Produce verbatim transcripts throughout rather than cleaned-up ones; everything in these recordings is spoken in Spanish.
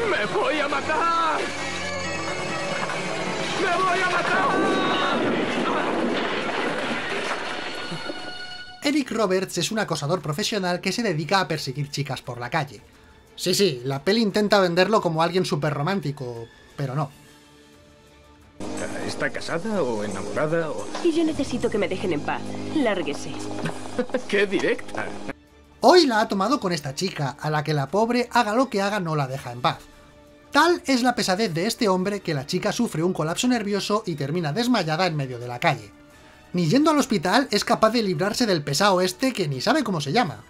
¡Me voy a matar! ¡Me voy a matar! Eric Roberts es un acosador profesional que se dedica a perseguir chicas por la calle. Sí, sí, la peli intenta venderlo como alguien súper romántico, pero no. ¿Está casada o enamorada o...? Y yo necesito que me dejen en paz. Lárguese. ¡Qué directa! Hoy la ha tomado con esta chica, a la que la pobre, haga lo que haga, no la deja en paz. Tal es la pesadez de este hombre que la chica sufre un colapso nervioso y termina desmayada en medio de la calle. Ni yendo al hospital es capaz de librarse del pesado este que ni sabe cómo se llama.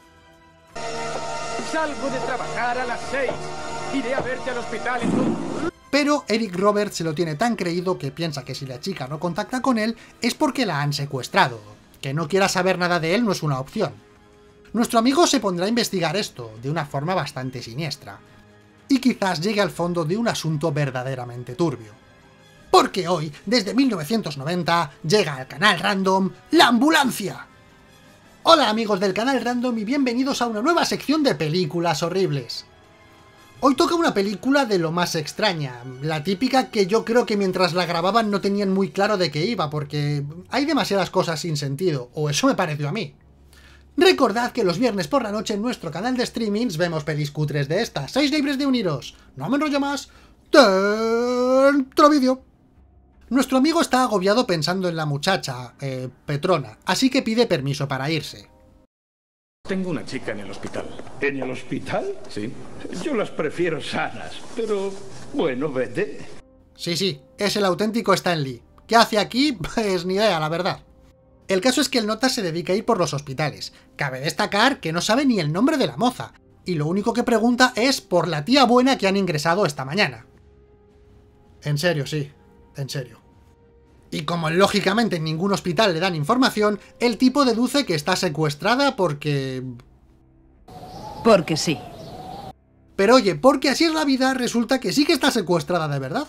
Salgo de trabajar a las seis. Iré a verte al hospital y tú... Pero Eric Roberts se lo tiene tan creído que piensa que si la chica no contacta con él es porque la han secuestrado. Que no quiera saber nada de él no es una opción. Nuestro amigo se pondrá a investigar esto, de una forma bastante siniestra. Y quizás llegue al fondo de un asunto verdaderamente turbio. Porque hoy, desde mil novecientos noventa, llega al canal Random La Ambulancia. Hola amigos del canal Random y bienvenidos a una nueva sección de películas horribles. Hoy toca una película de lo más extraña, la típica que yo creo que mientras la grababan no tenían muy claro de qué iba, porque hay demasiadas cosas sin sentido, o eso me pareció a mí. Recordad que los viernes por la noche en nuestro canal de streamings vemos pelis cutres de estas. ¡Seis libres de uniros! No me enrollo más. ¡Dentro vídeo! Nuestro amigo está agobiado pensando en la muchacha, eh, Petrona, así que pide permiso para irse. Tengo una chica en el hospital. ¿En el hospital? Sí. Yo las prefiero sanas, pero bueno, vete. Sí, sí, es el auténtico Stan Lee. ¿Qué hace aquí? Pues ni idea, la verdad. El caso es que el nota se dedica a ir por los hospitales. Cabe destacar que no sabe ni el nombre de la moza, y lo único que pregunta es por la tía buena que han ingresado esta mañana. En serio, sí, en serio. Y como lógicamente en ningún hospital le dan información, el tipo deduce que está secuestrada porque... Porque sí. Pero oye, porque así es la vida, resulta que sí que está secuestrada de verdad.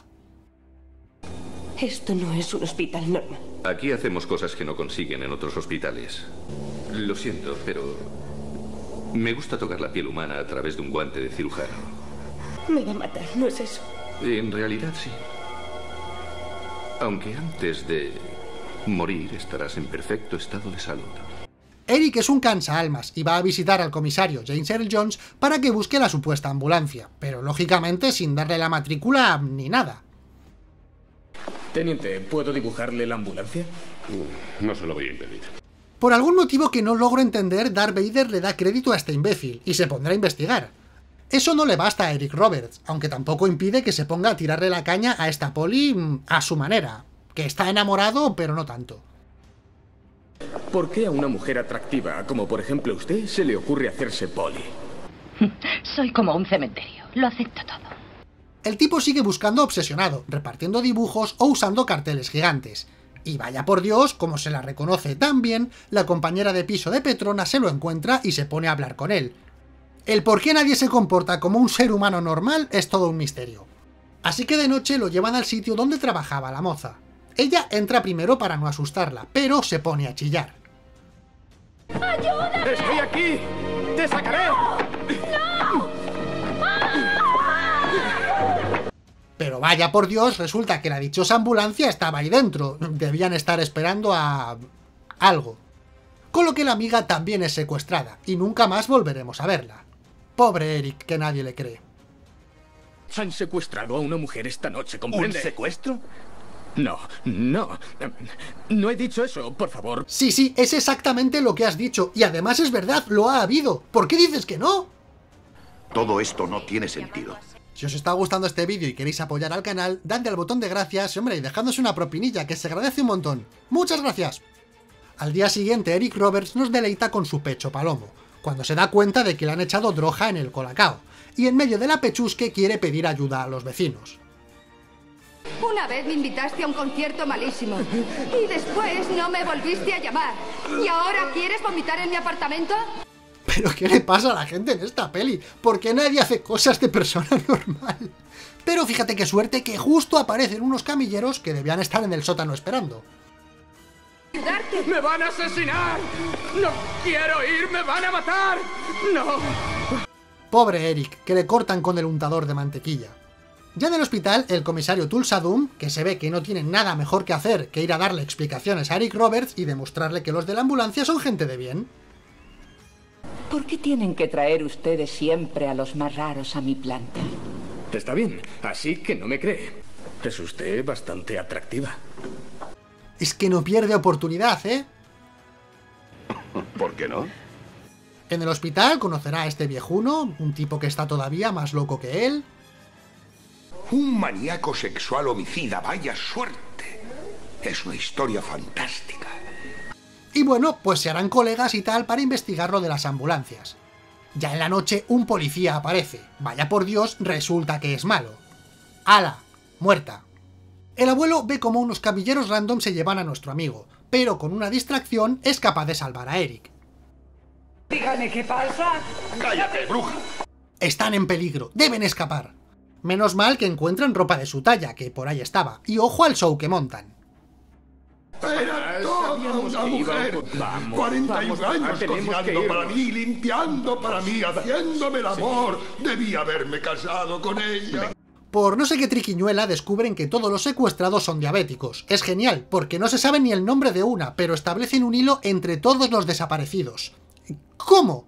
Esto no es un hospital normal. Aquí hacemos cosas que no consiguen en otros hospitales. Lo siento, pero... me gusta tocar la piel humana a través de un guante de cirujano. Me va a matar, ¿no es eso? En realidad sí. Aunque antes de morir estarás en perfecto estado de salud. Eric es un cansaalmas y va a visitar al comisario James Earl Jones para que busque la supuesta ambulancia, pero lógicamente sin darle la matrícula ni nada. Teniente, ¿puedo dibujarle la ambulancia? No se lo voy a impedir. Por algún motivo que no logro entender, Darth Vader le da crédito a este imbécil y se pondrá a investigar. Eso no le basta a Eric Roberts, aunque tampoco impide que se ponga a tirarle la caña a esta poli a su manera, que está enamorado pero no tanto. ¿Por qué a una mujer atractiva, como por ejemplo usted, se le ocurre hacerse poli? Soy como un cementerio, lo acepto todo. El tipo sigue buscando obsesionado, repartiendo dibujos o usando carteles gigantes. Y vaya por Dios, como se la reconoce tan bien, la compañera de piso de Petrona se lo encuentra y se pone a hablar con él. El por qué nadie se comporta como un ser humano normal es todo un misterio. Así que de noche lo llevan al sitio donde trabajaba la moza. Ella entra primero para no asustarla, pero se pone a chillar. ¡Ayúdame! ¡Estoy aquí! ¡Te sacaré! ¡No! Pero vaya por Dios, resulta que la dichosa ambulancia estaba ahí dentro. Debían estar esperando a... algo. Con lo que la amiga también es secuestrada, y nunca más volveremos a verla. Pobre Eric, que nadie le cree. Han secuestrado a una mujer esta noche, ¿comprende? ¿Un secuestro? No, no. No he dicho eso, por favor. Sí, sí, es exactamente lo que has dicho, y además es verdad, lo ha habido. ¿Por qué dices que no? Todo esto no tiene sentido. Si os está gustando este vídeo y queréis apoyar al canal, dadle al botón de gracias y hombre, y dejadnos una propinilla, que se agradece un montón. ¡Muchas gracias! Al día siguiente, Eric Roberts nos deleita con su pecho palomo, cuando se da cuenta de que le han echado droga en el colacao, y en medio de la pechusque quiere pedir ayuda a los vecinos. Una vez me invitaste a un concierto malísimo, y después no me volviste a llamar. ¿Y ahora quieres vomitar en mi apartamento? ¿Pero qué le pasa a la gente en esta peli? ¿Por qué nadie hace cosas de persona normal? Pero fíjate qué suerte que justo aparecen unos camilleros que debían estar en el sótano esperando. ¡Ayudarte! ¡Me van a asesinar! ¡No quiero ir! ¡Me van a matar! ¡No! Pobre Eric, que le cortan con el untador de mantequilla. Ya en el hospital, el comisario Tulsadum, que se ve que no tiene nada mejor que hacer que ir a darle explicaciones a Eric Roberts y demostrarle que los de la ambulancia son gente de bien. ¿Por qué tienen que traer ustedes siempre a los más raros a mi planta? Está bien, así que no me cree. Es usted bastante atractiva. Es que no pierde oportunidad, ¿eh? ¿Por qué no? En el hospital conocerá a este viejuno, un tipo que está todavía más loco que él. Un maníaco sexual homicida, vaya suerte. Es una historia fantástica. Y bueno, pues se harán colegas y tal para investigar lo de las ambulancias. Ya en la noche un policía aparece. Vaya por Dios, resulta que es malo. ¡Hala! Muerta. El abuelo ve como unos camilleros random se llevan a nuestro amigo, pero con una distracción es capaz de salvar a Eric. Dígame qué pasa. ¡Cállate, bruja! Están en peligro, deben escapar. Menos mal que encuentran ropa de su talla, que por ahí estaba, y ojo al show que montan. Era toda una mujer. Vamos, cuarenta y un vamos, años tenemos que cocinando para irnos. mí, limpiando para mí, haciéndome el amor. Debí haberme casado con ella. Por no sé qué triquiñuela descubren que todos los secuestrados son diabéticos. Es genial, porque no se sabe ni el nombre de una, pero establecen un hilo entre todos los desaparecidos. ¿Cómo?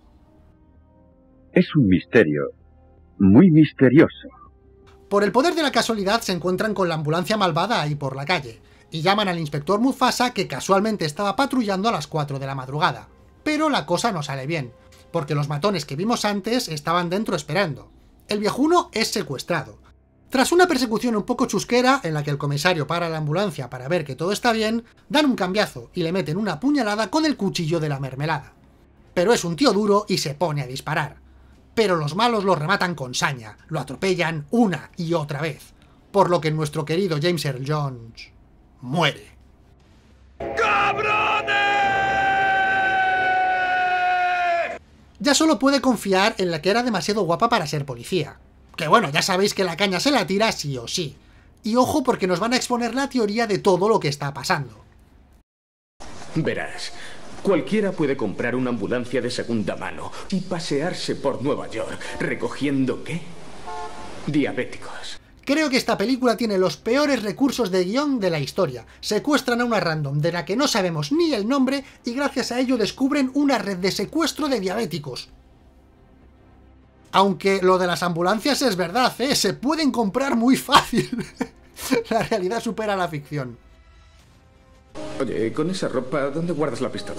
Es un misterio. Muy misterioso. Por el poder de la casualidad se encuentran con la ambulancia malvada ahí por la calle, y llaman al inspector Mufasa, que casualmente estaba patrullando a las cuatro de la madrugada. Pero la cosa no sale bien, porque los matones que vimos antes estaban dentro esperando. El viejuno es secuestrado. Tras una persecución un poco chusquera, en la que el comisario para la ambulancia para ver que todo está bien, dan un cambiazo y le meten una puñalada con el cuchillo de la mermelada. Pero es un tío duro y se pone a disparar. Pero los malos lo rematan con saña, lo atropellan una y otra vez, por lo que nuestro querido James Earl Jones muere. ¡Cabrones! Ya solo puede confiar en la que era demasiado guapa para ser policía. Que bueno, ya sabéis que la caña se la tira sí o sí. Y ojo porque nos van a exponer la teoría de todo lo que está pasando. Verás, cualquiera puede comprar una ambulancia de segunda mano y pasearse por Nueva York recogiendo, ¿qué? Diabéticos. Creo que esta película tiene los peores recursos de guión de la historia. Secuestran a una random de la que no sabemos ni el nombre y gracias a ello descubren una red de secuestro de diabéticos. Aunque lo de las ambulancias es verdad, ¿eh? Se pueden comprar muy fácil. La realidad supera la ficción. Oye, con esa ropa, ¿dónde guardas la pistola?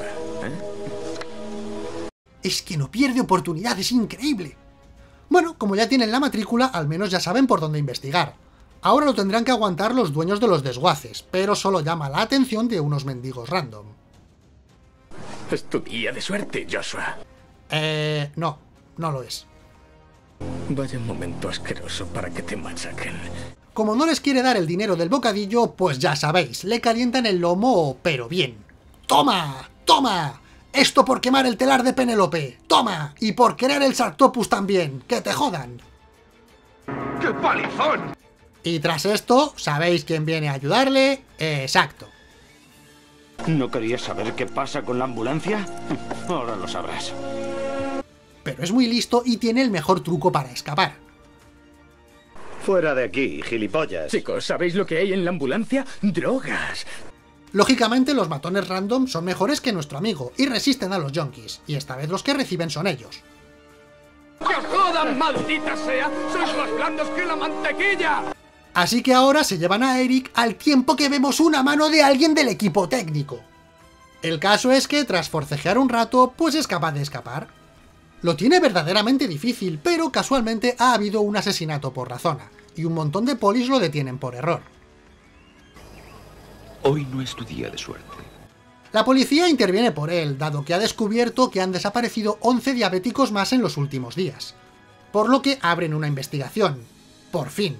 ¿Eh? Es que no pierde oportunidad, es increíble. Bueno, como ya tienen la matrícula, al menos ya saben por dónde investigar. Ahora lo tendrán que aguantar los dueños de los desguaces, pero solo llama la atención de unos mendigos random. Es tu día de suerte, Joshua. Eh... no, no lo es. Vaya momento asqueroso para que te machaquen. Como no les quiere dar el dinero del bocadillo, pues ya sabéis, le calientan el lomo, pero bien. ¡Toma! ¡Toma! Esto por quemar el telar de Penélope. ¡Toma! Y por querer el Sarctopus también. ¡Que te jodan! ¡Qué palizón! Y tras esto, ¿sabéis quién viene a ayudarle? Exacto. ¿No querías saber qué pasa con la ambulancia? Ahora lo sabrás. Pero es muy listo y tiene el mejor truco para escapar. Fuera de aquí, gilipollas. Chicos, ¿sabéis lo que hay en la ambulancia? ¡Drogas! Lógicamente los matones random son mejores que nuestro amigo y resisten a los yonkis, y esta vez los que reciben son ellos. ¡Que os jodan, maldita sea! ¡Sois más blandos que la mantequilla! Así que ahora se llevan a Eric al tiempo que vemos una mano de alguien del equipo técnico. El caso es que tras forcejear un rato, pues es capaz de escapar. Lo tiene verdaderamente difícil, pero casualmente ha habido un asesinato por la zona, y un montón de polis lo detienen por error. Hoy no es tu día de suerte. La policía interviene por él, dado que ha descubierto que han desaparecido once diabéticos más en los últimos días. Por lo que abren una investigación. Por fin.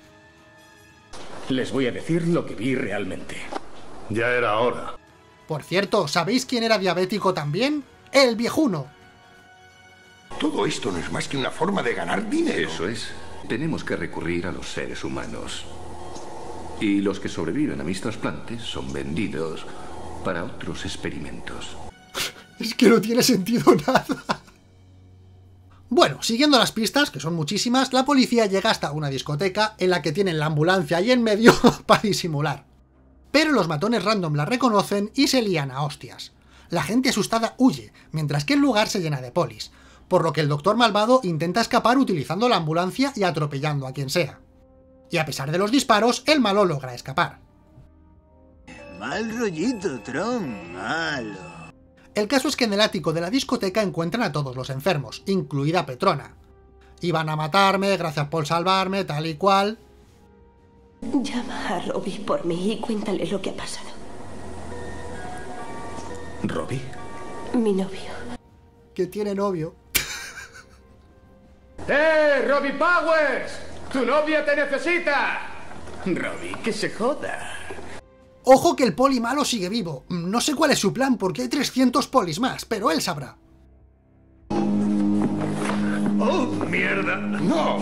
Les voy a decir lo que vi realmente. Ya era hora. Por cierto, ¿sabéis quién era diabético también? ¡El viejuno! Todo esto no es más que una forma de ganar dinero. Eso es. Tenemos que recurrir a los seres humanos. Y los que sobreviven a mis trasplantes son vendidos para otros experimentos. Es que no tiene sentido nada. Bueno, siguiendo las pistas, que son muchísimas, la policía llega hasta una discoteca en la que tienen la ambulancia ahí en medio para disimular. Pero los matones random la reconocen y se lían a hostias. La gente asustada huye, mientras que el lugar se llena de polis, por lo que el doctor malvado intenta escapar utilizando la ambulancia y atropellando a quien sea. Y a pesar de los disparos, el malo logra escapar. Mal rollito, Tron, malo. El caso es que en el ático de la discoteca encuentran a todos los enfermos, incluida Petrona. Iban a matarme, gracias por salvarme, tal y cual. Llama a Robbie por mí y cuéntale lo que ha pasado. ¿Robbie? Mi novio. Que tiene novio. ¡Eh, Robbie Powers! ¡Tu novia te necesita! Robbie, que se joda. Ojo que el poli malo sigue vivo. No sé cuál es su plan porque hay trescientos polis más, pero él sabrá. ¡Oh, mierda! ¡No!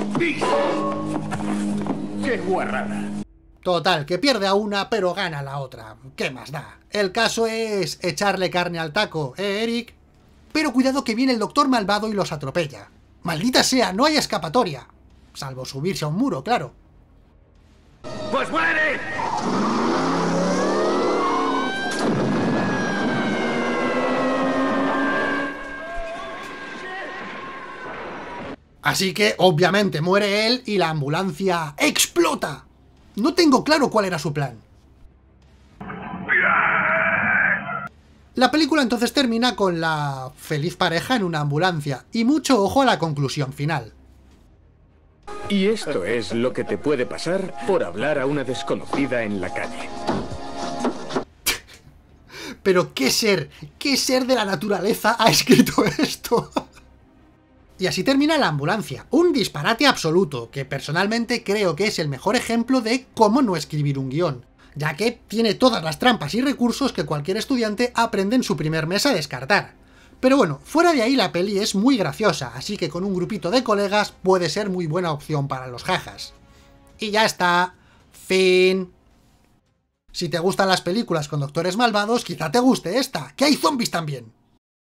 ¡Qué guarrada! Total, que pierde a una pero gana a la otra. ¿Qué más da? El caso es echarle carne al taco, ¿eh, Eric? Pero cuidado que viene el doctor malvado y los atropella. ¡Maldita sea! ¡No hay escapatoria! Salvo subirse a un muro, claro. ¡Pues muere! Así que, obviamente, muere él y la ambulancia explota. No tengo claro cuál era su plan. La película entonces termina con la feliz pareja en una ambulancia, y mucho ojo a la conclusión final. Y esto es lo que te puede pasar por hablar a una desconocida en la calle. Pero qué ser, qué ser de la naturaleza ha escrito esto. Y así termina La ambulancia, un disparate absoluto, que personalmente creo que es el mejor ejemplo de cómo no escribir un guión, ya que tiene todas las trampas y recursos que cualquier estudiante aprende en su primer mes a descartar. Pero bueno, fuera de ahí la peli es muy graciosa, así que con un grupito de colegas puede ser muy buena opción para los jajas. Y ya está. Fin. Si te gustan las películas con doctores malvados, quizá te guste esta, que hay zombies también.